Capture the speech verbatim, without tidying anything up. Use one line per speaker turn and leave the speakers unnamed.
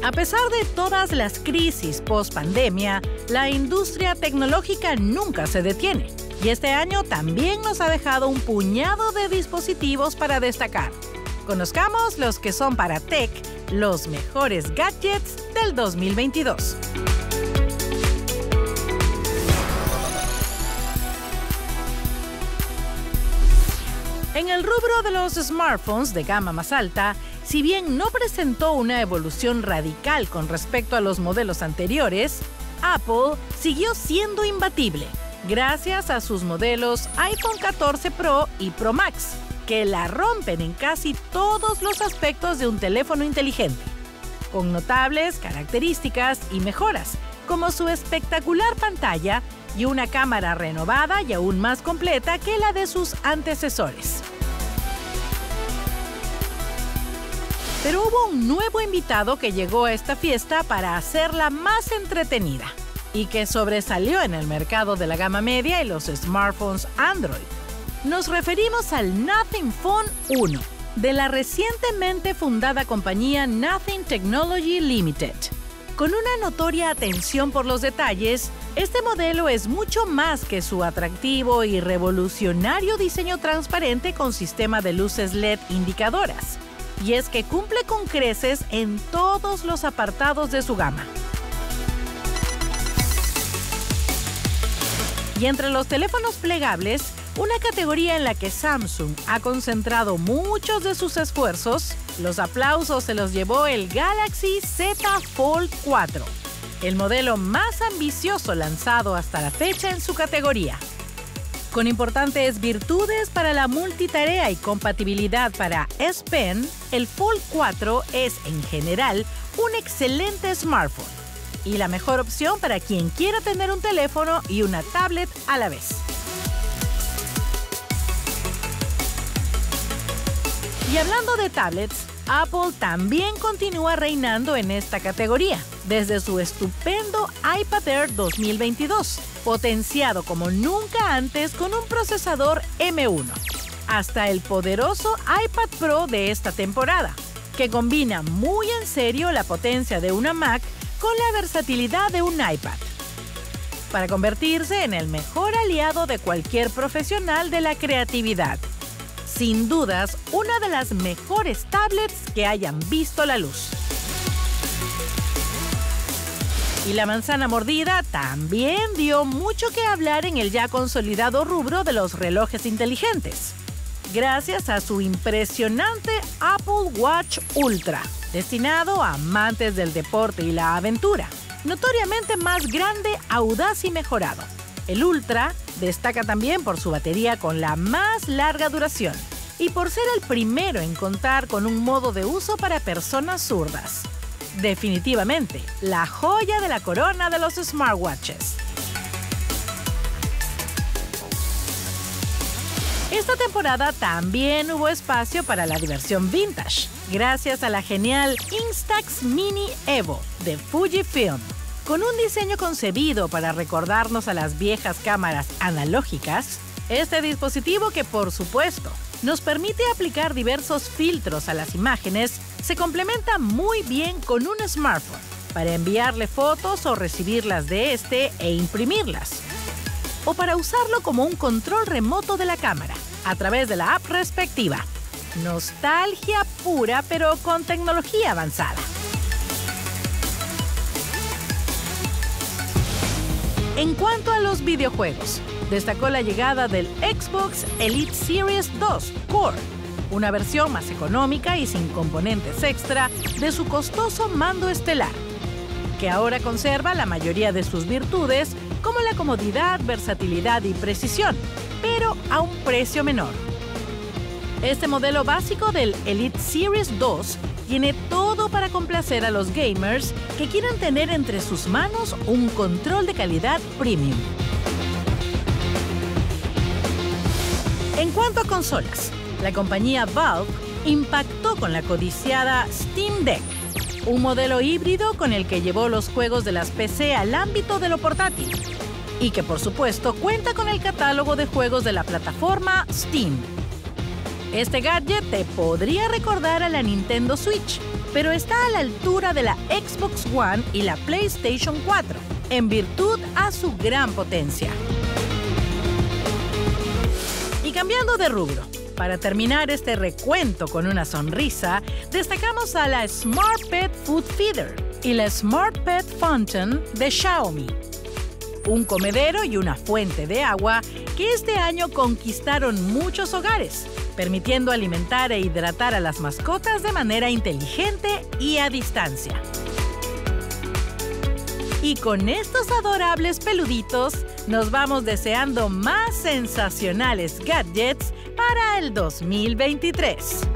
A pesar de todas las crisis post-pandemia, la industria tecnológica nunca se detiene. Y este año también nos ha dejado un puñado de dispositivos para destacar. Conozcamos los que son para Tech los mejores gadgets del dos mil veintidós. En el rubro de los smartphones de gama más alta, si bien no presentó una evolución radical con respecto a los modelos anteriores, Apple siguió siendo imbatible gracias a sus modelos iPhone catorce Pro y Pro Max, que la rompen en casi todos los aspectos de un teléfono inteligente, con notables características y mejoras, como su espectacular pantalla y una cámara renovada y aún más completa que la de sus antecesores. Pero hubo un nuevo invitado que llegó a esta fiesta para hacerla más entretenida y que sobresalió en el mercado de la gama media y los smartphones Android. Nos referimos al Nothing Phone uno, de la recientemente fundada compañía Nothing Technology Limited. Con una notoria atención por los detalles, este modelo es mucho más que su atractivo y revolucionario diseño transparente con sistema de luces L E D indicadoras. Y es que cumple con creces en todos los apartados de su gama. Y entre los teléfonos plegables, una categoría en la que Samsung ha concentrado muchos de sus esfuerzos, los aplausos se los llevó el Galaxy Z Fold cuatro, el modelo más ambicioso lanzado hasta la fecha en su categoría. Con importantes virtudes para la multitarea y compatibilidad para S Pen, el Fold cuatro es, en general, un excelente smartphone y la mejor opción para quien quiera tener un teléfono y una tablet a la vez. Y hablando de tablets, Apple también continúa reinando en esta categoría, desde su estupendo iPad Air dos mil veintidós, potenciado como nunca antes con un procesador M uno, hasta el poderoso iPad Pro de esta temporada, que combina muy en serio la potencia de una Mac con la versatilidad de un iPad, para convertirse en el mejor aliado de cualquier profesional de la creatividad. Sin dudas, una de las mejores tablets que hayan visto la luz. Y la manzana mordida también dio mucho que hablar en el ya consolidado rubro de los relojes inteligentes, gracias a su impresionante Apple Watch Ultra, destinado a amantes del deporte y la aventura, notoriamente más grande, audaz y mejorado. El Ultra destaca también por su batería con la más larga duración y por ser el primero en contar con un modo de uso para personas zurdas. Definitivamente, la joya de la corona de los smartwatches. Esta temporada también hubo espacio para la diversión vintage, gracias a la genial Instax Mini Evo de Fujifilm. Con un diseño concebido para recordarnos a las viejas cámaras analógicas, este dispositivo que, por supuesto, nos permite aplicar diversos filtros a las imágenes, se complementa muy bien con un smartphone para enviarle fotos o recibirlas de este e imprimirlas, o para usarlo como un control remoto de la cámara a través de la app respectiva. Nostalgia pura, pero con tecnología avanzada. En cuanto a los videojuegos, destacó la llegada del Xbox Elite Series dos Core, una versión más económica y sin componentes extra de su costoso mando estelar, que ahora conserva la mayoría de sus virtudes como la comodidad, versatilidad y precisión, pero a un precio menor. Este modelo básico del Elite Series dos tiene todo para complacer a los gamers que quieran tener entre sus manos un control de calidad premium. En cuanto a consolas, la compañía Valve impactó con la codiciada Steam Deck, un modelo híbrido con el que llevó los juegos de las P C al ámbito de lo portátil y que, por supuesto, cuenta con el catálogo de juegos de la plataforma Steam. Este gadget te podría recordar a la Nintendo Switch, pero está a la altura de la Xbox One y la PlayStation cuatro, en virtud a su gran potencia. Y cambiando de rubro, para terminar este recuento con una sonrisa, destacamos a la SmartPet Food Feeder y la SmartPet Fountain de Xiaomi. Un comedero y una fuente de agua que este año conquistaron muchos hogares, permitiendo alimentar e hidratar a las mascotas de manera inteligente y a distancia. Y con estos adorables peluditos, nos vamos deseando más sensacionales gadgets para el dos mil veintitrés.